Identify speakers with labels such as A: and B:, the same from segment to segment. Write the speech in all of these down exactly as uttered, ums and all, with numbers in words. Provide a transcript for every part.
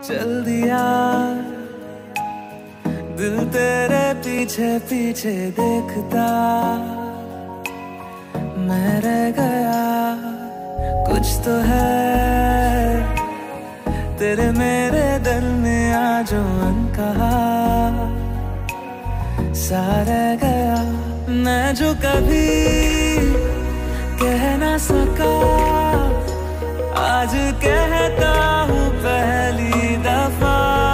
A: चल दिया दिल तेरे पीछे पीछे देखता मैं रह गया। कुछ तो है तेरे मेरे दिल में आज जो अनकहा सा रह गया। मैं जो कभी कह ना सका आज कहता हूँ पहली दफा।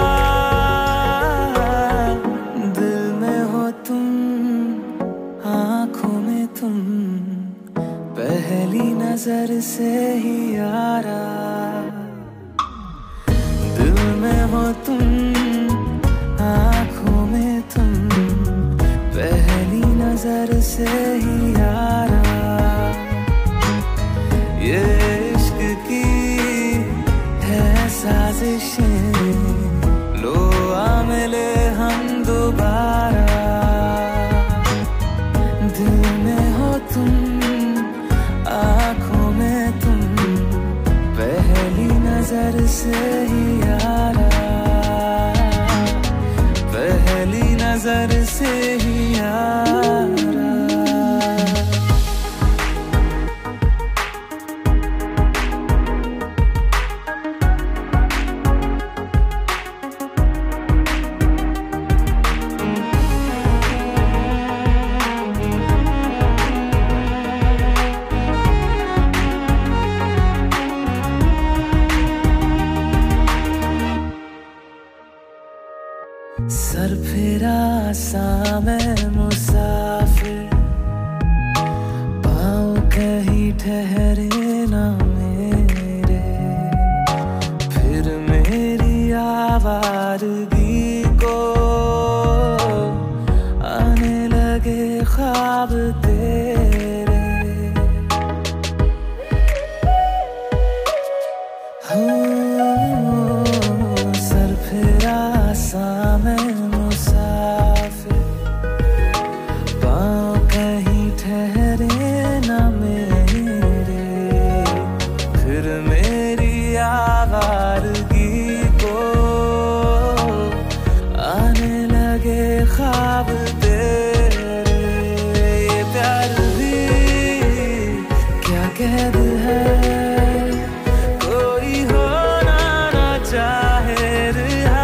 A: दिल में हो तुम, आँखों में तुम, पहली नजर से ही यारा। दिल में हो तुम, आँखों में तुम, पहली नजर से ही यारा। ये इश्क की है साजिशें, लो आ मिले हम दोबारा। दिल में हो तुम, आँखों में तुम, पहली नजर से ही यारा। पहली नजर से ही यारा। सर फिरा सा मैं मुसाफिर, पाँव कहीं ठहरे ना मेरे। फिर मेरी आवारगी को आने लगे ख्वाब तेरे। हूँ सर फिरा सा मैं मुसाफिर, पाँव कहीं ठहरे ना मेरे। फिर मेरी आवारगी को आने लगे ख्वाब तेरे। ये प्यार भी क्या कैद है, कोई होना ना चाहे रिहा।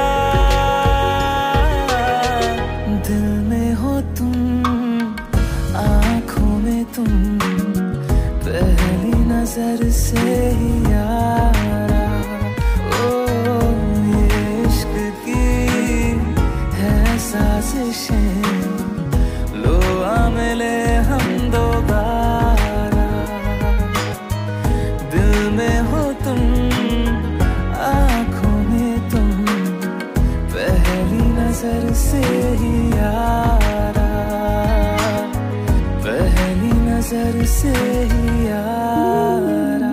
A: दिल में हो तुम, आँखों में तुम, पहली नजर से ही यारा। ओ ये इश्क की है साजिशें, लो आ मिले हम दोबारा। दिल में हो तुम, आँखों में तुम, पहली नजर से ही यारा। पहली नजर से ही यारा।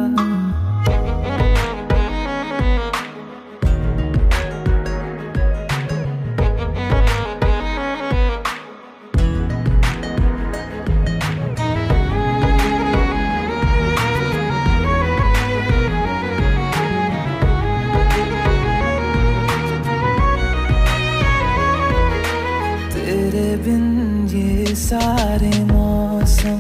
A: तेरे बिन ये सारे मौसम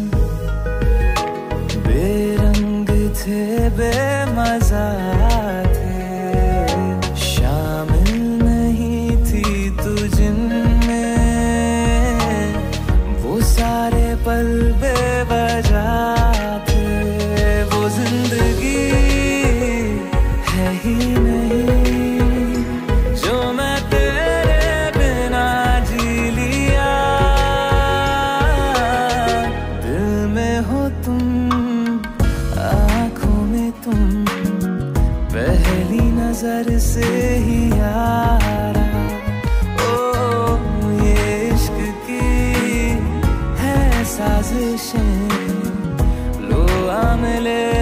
A: बेरंग थे, बेमजा थे। शामिल नहीं थी तू जिनमें, वो सारे पल बेवजह थे। वो जिंदगी है ही नहीं जो मैं तेरे बिना जी लिया। दिल में हो तुम, आँखों में तुम, पहली नजर से ही यारा। ओ ये इश्क की है साजिशें, लो आ मिले